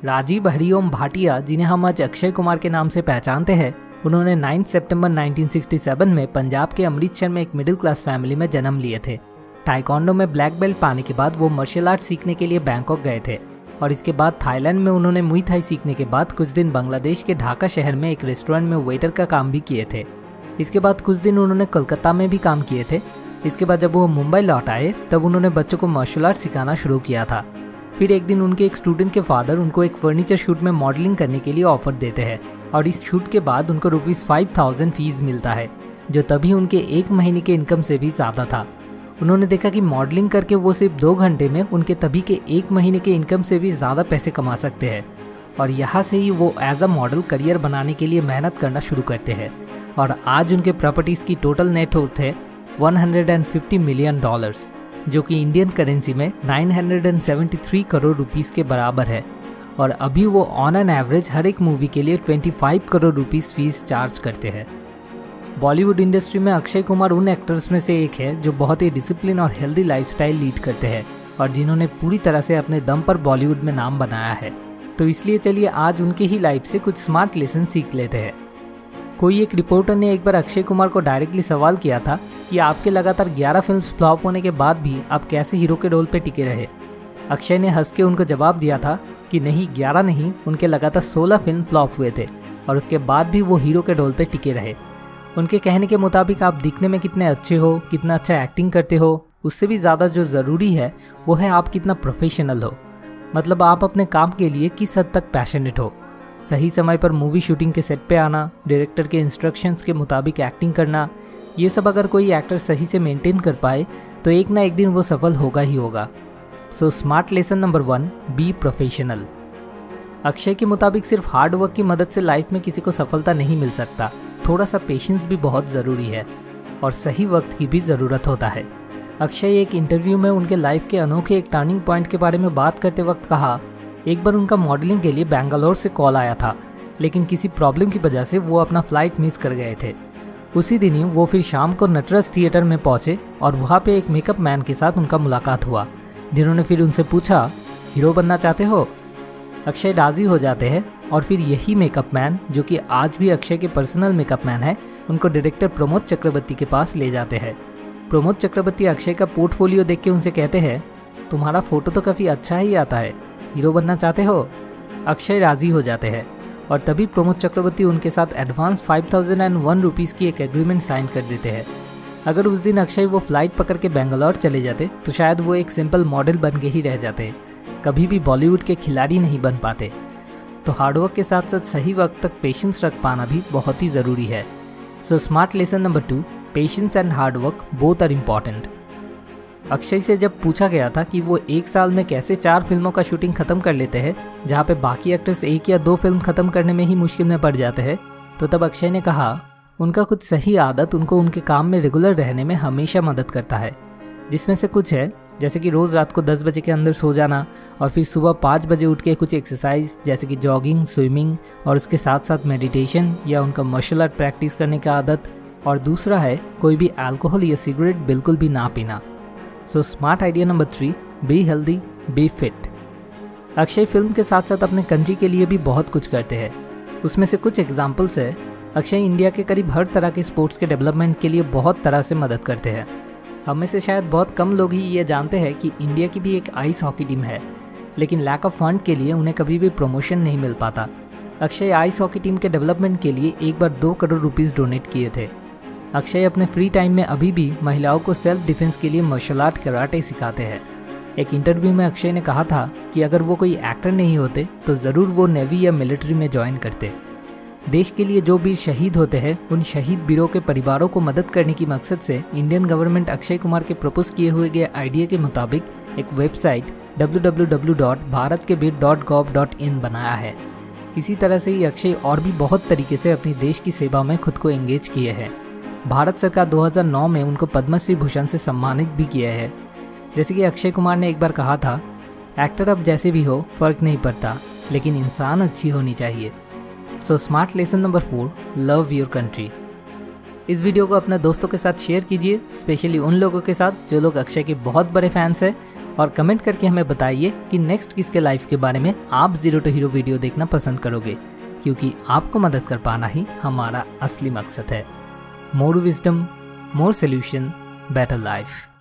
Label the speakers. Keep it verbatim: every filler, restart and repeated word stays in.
Speaker 1: राजीव हरिओम भाटिया, जिन्हें हम आज अक्षय कुमार के नाम से पहचानते हैं, उन्होंने नौ सितंबर उन्नीस सौ सड़सठ में पंजाब के अमृतसर में एक मिडिल क्लास फैमिली में जन्म लिए थे। ताइक्वांडो में ब्लैक बेल्ट पाने के बाद वो मार्शल आर्ट सीखने के लिए बैंकॉक गए थे और इसके बाद थाईलैंड में उन्होंने मुई थाई सीखने के बाद कुछ दिन बांग्लादेश के ढाका शहर में एक रेस्टोरेंट में वेटर का काम भी किए थे। इसके बाद कुछ दिन उन्होंने कोलकाता में भी काम किए थे। इसके बाद जब वो मुंबई लौट आए तब उन्होंने बच्चों को मार्शल आर्ट सिखाना शुरू किया था। फिर एक दिन उनके एक स्टूडेंट के फादर उनको एक फर्नीचर शूट में मॉडलिंग करने के लिए ऑफर देते हैं और इस शूट के बाद उनको रुपीज़ फाइव थाउजेंड फीस मिलता है, जो तभी उनके एक महीने के इनकम से भी ज़्यादा था। उन्होंने देखा कि मॉडलिंग करके वो सिर्फ दो घंटे में उनके तभी के एक महीने के इनकम से भी ज़्यादा पैसे कमा सकते हैं और यहाँ से ही वो एज अ मॉडल करियर बनाने के लिए मेहनत करना शुरू करते हैं और आज उनके प्रॉपर्टीज़ की टोटल नेट वर्थ है एक सौ पचास मिलियन डॉलर्स, जो कि इंडियन करेंसी में नौ सौ तिहत्तर करोड़ रुपीस के बराबर है और अभी वो ऑन एन एवरेज हर एक मूवी के लिए पच्चीस करोड़ रुपीस फीस चार्ज करते हैं। बॉलीवुड इंडस्ट्री में अक्षय कुमार उन एक्टर्स में से एक है जो बहुत ही डिसिप्लिन और हेल्दी लाइफस्टाइल लीड करते हैं और जिन्होंने पूरी तरह से अपने दम पर बॉलीवुड में नाम बनाया है। तो इसलिए चलिए आज उनके ही लाइफ से कुछ स्मार्ट लेसन सीख लेते हैं। कोई एक रिपोर्टर ने एक बार अक्षय कुमार को डायरेक्टली सवाल किया था कि आपके लगातार ग्यारह फिल्म्स फ्लॉप होने के बाद भी आप कैसे हीरो के रोल पे टिके रहे। अक्षय ने हंस के उनको जवाब दिया था कि नहीं, ग्यारह नहीं, उनके लगातार सोलह फिल्म फ्लॉप हुए थे और उसके बाद भी वो हीरो के रोल पे टिके रहे। उनके कहने के मुताबिक आप दिखने में कितने अच्छे हो, कितना अच्छा एक्टिंग करते हो, उससे भी ज़्यादा जो ज़रूरी है वो है आप कितना प्रोफेशनल हो, मतलब आप अपने काम के लिए किस हद तक पैशनेट हो। सही समय पर मूवी शूटिंग के सेट पे आना, डायरेक्टर के इंस्ट्रक्शंस के मुताबिक एक्टिंग करना, ये सब अगर कोई एक्टर सही से मेंटेन कर पाए तो एक ना एक दिन वो सफल होगा ही होगा। So smart lesson number one, be professional. Akshay के मुताबिक सिर्फ हार्ड वर्क की मदद से लाइफ में किसी को सफलता नहीं मिल सकता, थोड़ा सा पेशेंस भी बहुत ज़रूरी है और सही वक्त की भी ज़रूरत होता है। अक्षय एक इंटरव्यू में उनके लाइफ के अनोखे एक टर्निंग पॉइंट के बारे में बात करते वक्त कहा, एक बार उनका मॉडलिंग के लिए बेंगलोर से कॉल आया था, लेकिन किसी प्रॉब्लम की वजह से वो अपना फ्लाइट मिस कर गए थे। उसी दिन ही वो फिर शाम को नटराज थिएटर में पहुंचे और वहाँ पे एक मेकअप मैन के साथ उनका मुलाकात हुआ, जिन्होंने फिर उनसे पूछा, हीरो बनना चाहते हो? अक्षय राजी हो जाते हैं और फिर यही मेकअप मैन, जो कि आज भी अक्षय के पर्सनल मेकअप मैन है, उनको डायरेक्टर प्रमोद चक्रवर्ती के पास ले जाते हैं। प्रमोद चक्रवर्ती अक्षय का पोर्टफोलियो देख के उनसे कहते हैं, तुम्हारा फोटो तो काफ़ी अच्छा ही आता है, हीरो बनना चाहते हो? अक्षय राजी हो जाते हैं और तभी प्रमोद चक्रवर्ती उनके साथ advance five thousand and one rupees की एक एग्रीमेंट साइन कर देते हैं। अगर उस दिन अक्षय वो फ्लाइट पकड़ के बेंगलोर चले जाते तो शायद वो एक सिंपल मॉडल बन के ही रह जाते, कभी भी बॉलीवुड के खिलाड़ी नहीं बन पाते। तो हार्डवर्क के साथ साथ सही वक्त तक पेशेंस रख पाना भी बहुत ही ज़रूरी है। So smart lesson number two, patience and hard work both are important. Akshay से जब पूछा गया था कि वो एक साल में कैसे चार फिल्मों का शूटिंग खत्म कर लेते हैं, जहाँ पे बाकी एक्टर्स एक या दो फिल्म खत्म करने में ही मुश्किल में पड़ जाते हैं, तो तब अक्षय ने कहा, उनका कुछ सही आदत उनको उनके काम में रेगुलर रहने में हमेशा मदद करता है, जिसमें से कुछ है जैसे कि रोज़ रात को दस बजे के अंदर सो जाना और फिर सुबह पाँच बजे उठ के कुछ एक्सरसाइज जैसे कि जॉगिंग, स्विमिंग और उसके साथ साथ मेडिटेशन या उनका मार्शल आर्ट प्रैक्टिस करने की आदत, और दूसरा है कोई भी अल्कोहल या सिगरेट बिल्कुल भी ना पीना। So smart idea number three, be healthy, be fit. Akshay film के साथ साथ अपने कंट्री के लिए भी बहुत कुछ करते हैं। उसमें से कुछ एग्जाम्पल्स है, अक्षय इंडिया के करीब हर तरह के स्पोर्ट्स के डेवलपमेंट के लिए बहुत तरह से मदद करते हैं। हम में से शायद बहुत कम लोग ही ये जानते हैं कि इंडिया की भी एक आइस हॉकी टीम है, लेकिन लैक ऑफ फंड के लिए उन्हें कभी भी प्रमोशन नहीं मिल पाता। अक्षय आइस हॉकी टीम के डेवलपमेंट के लिए एक बार दो करोड़ रुपीस डोनेट किए थे। अक्षय अपने फ्री टाइम में अभी भी महिलाओं को सेल्फ डिफेंस के लिए मार्शल आर्ट कराटे सिखाते हैं। एक इंटरव्यू में अक्षय ने कहा था कि अगर वो कोई एक्टर नहीं होते तो ज़रूर वो नेवी या मिलिट्री में ज्वाइन करते। देश के लिए जो वीर शहीद होते हैं, उन शहीद वीरों के परिवारों को मदद करने की मकसद से इंडियन गवर्नमेंट अक्षय कुमार के प्रपोज किए हुए गए आइडिया के मुताबिक एक website W W W dot Bharat के वीर डॉट गॉव डॉट इन बनाया है। इसी तरह से ही अक्षय और भी बहुत तरीके से अपनी देश की सेवा में खुद को एंगेज किए हैं। भारत सरकार दो हज़ार नौ में उनको पद्मश्री भूषण से सम्मानित भी किया है। जैसे कि अक्षय कुमार ने एक बार कहा था, एक्टर अब जैसे भी हो फर्क नहीं पड़ता, लेकिन इंसान अच्छी होनी चाहिए। So smart lesson number four, love your country. इस वीडियो को अपने दोस्तों के साथ शेयर कीजिए, स्पेशली उन लोगों के साथ जो लोग अक्षय के बहुत बड़े फैंस हैं और कमेंट करके हमें बताइए कि नेक्स्ट किसके लाइफ के बारे में आप जीरो टू हीरो वीडियो देखना पसंद करोगे, क्योंकि आपको मदद कर पाना ही हमारा असली मकसद है। More wisdom, more solution, better life.